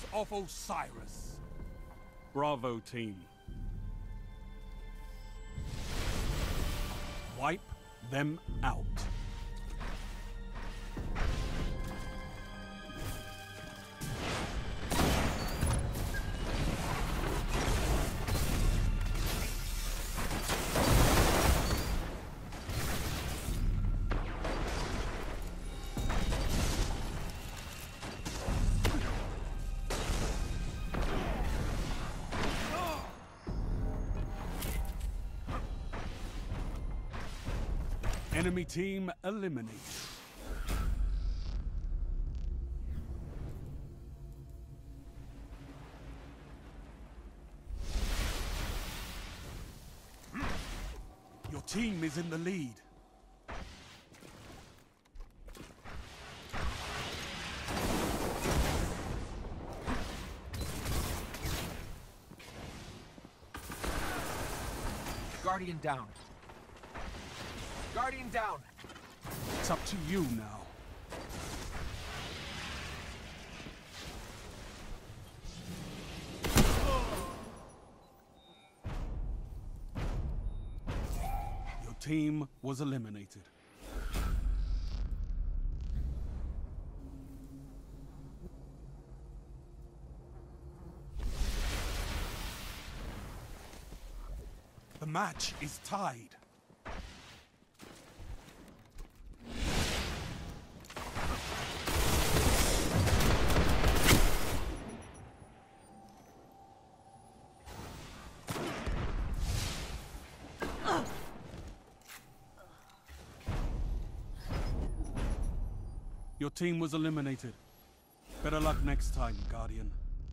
of Osiris. Bravo, team. Wipe them out. Enemy team eliminated. Your team is in the lead. Guardian down. Guardian down. It's up to you now. Your team was eliminated. The match is tied. Your team was eliminated. Better luck next time, Guardian.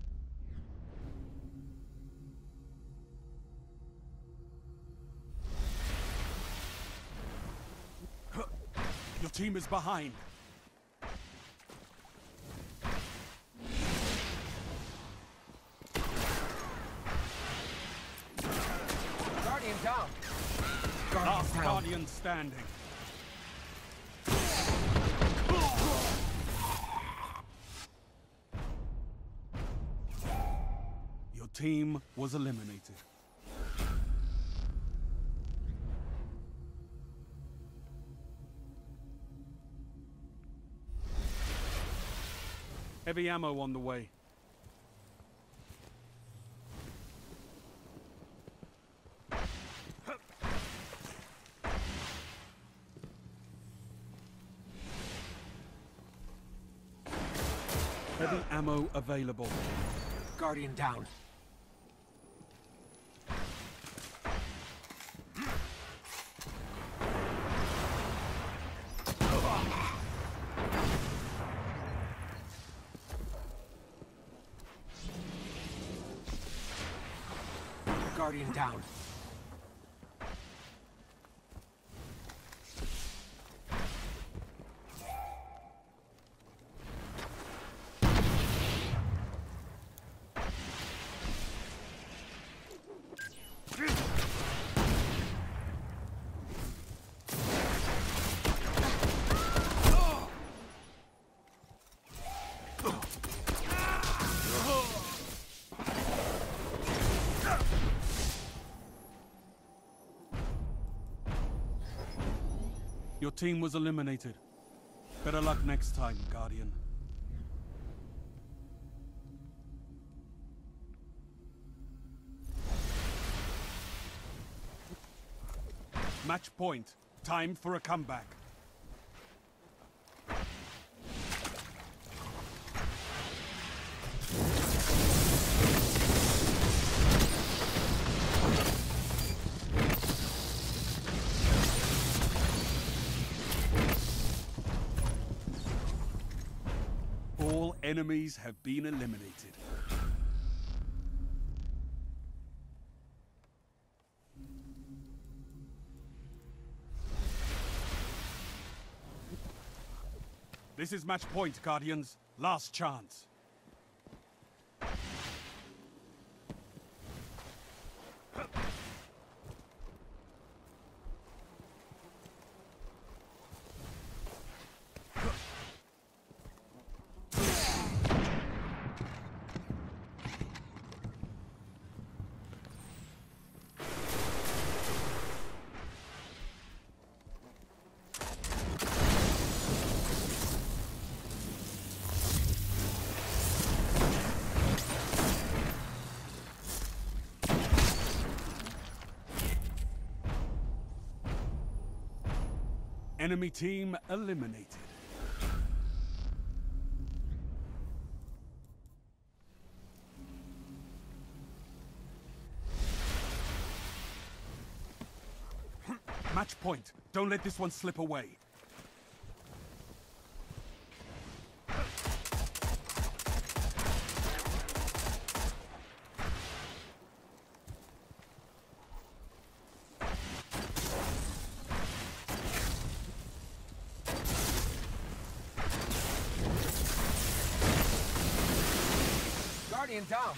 Your team is behind. Guardian down. Last Guardian standing. Your team was eliminated. Heavy ammo on the way. Heavy ammo available. Guardian down. Guardian down. Your team was eliminated. Better luck next time, Guardian. Match point. Time for a comeback. All enemies have been eliminated. This is match point, Guardians. Last chance. Enemy team eliminated. Match point. Don't let this one slip away. Guardian down.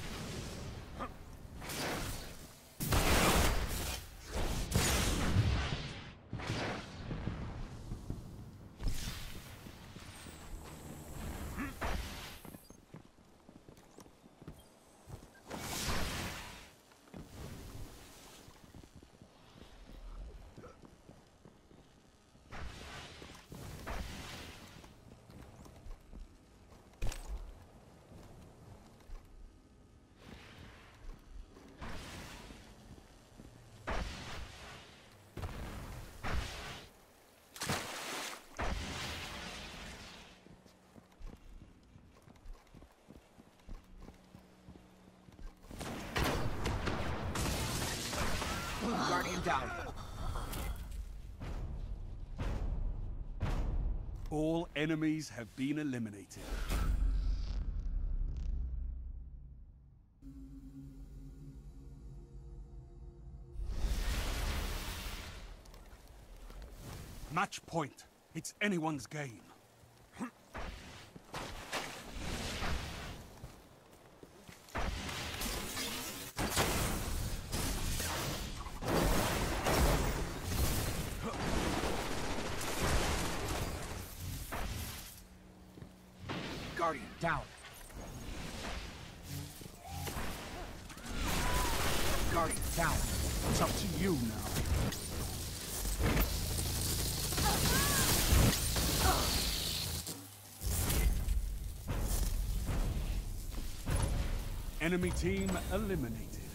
Guardian down. All enemies have been eliminated. Match point. It's anyone's game. Guardian down. Guardian down. It's up to you now. Enemy team eliminated.